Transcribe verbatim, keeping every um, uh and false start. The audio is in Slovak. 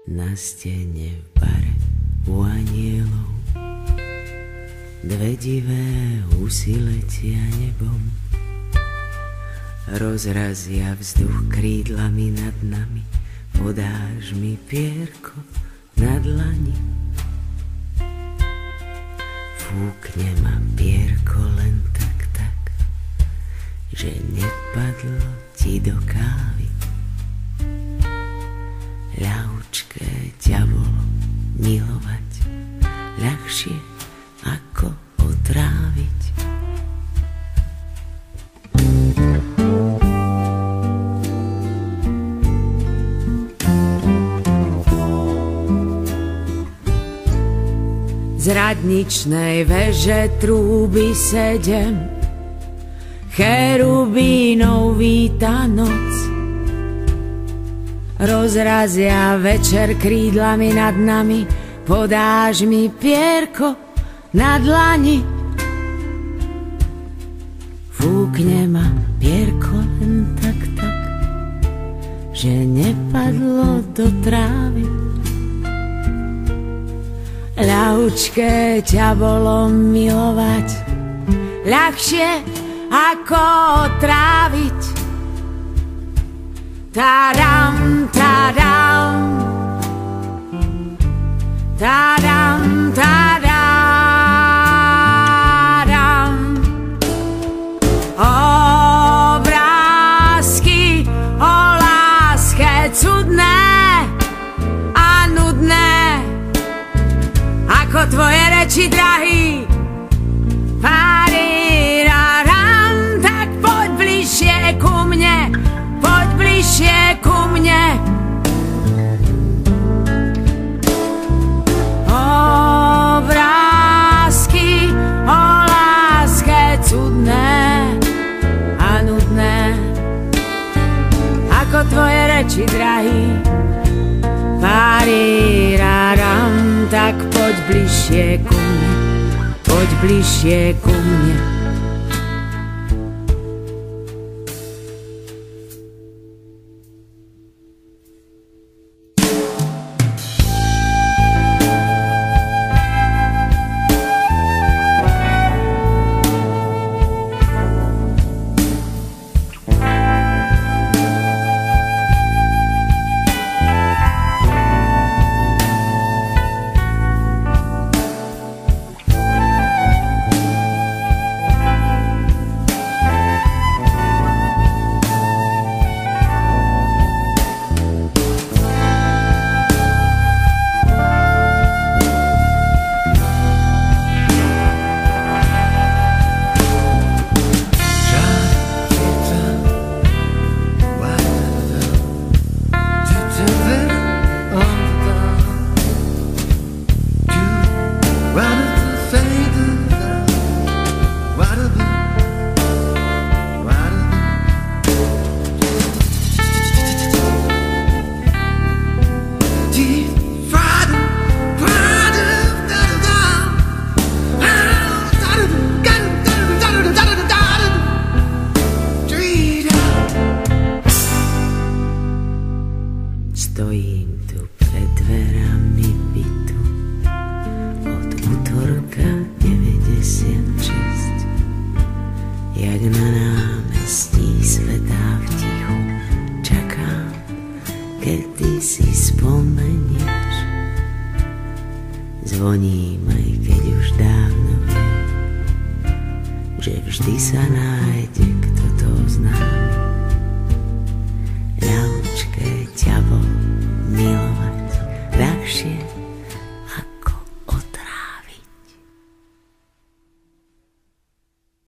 Na stene v bare u anielov dve divé husy letia nebom. Rozrazia vzduch krídlami nad nami, podáš mi pierko na dlani. Fúkne ma pierko len tak, tak, že nepadlo ti do kávy. Ľahúčké ťa bolo milovať, ľahšie ako otráviť. Z radničnej veže trúby sedem, cherubínov víta noc. Rozrazia večer krídlami nad nami, podáš mi pierko na dlani. Fúkne ma pierko len tak, tak, že nepadlo do trávy. Ľahúčké ťa bolo milovať, ľahšie ako otráviť. Tadam, tadam, tadam, tadam. Obrázky o láske cudné a nudné, ako tvoje reči, drahý. Pariraram, tak poď bližšie ku mne, poď bližšie ku mne. Obrázky o láske cudné a nudné, ako tvoje reči, drahý. Pariraram, tak poď bližšie ku mne, poď bližšie ku mne. Stojím tu pred dverami bytu od útorka deväťdesiatšesť, jak na námestí svetá v tichu. Čakám, kedy si spomenieš. Zvoním, aj keď už dávno viem, že vždy sa nájde, kto to oznámi. Ľahúčké ťa bolo milovať, ľahšie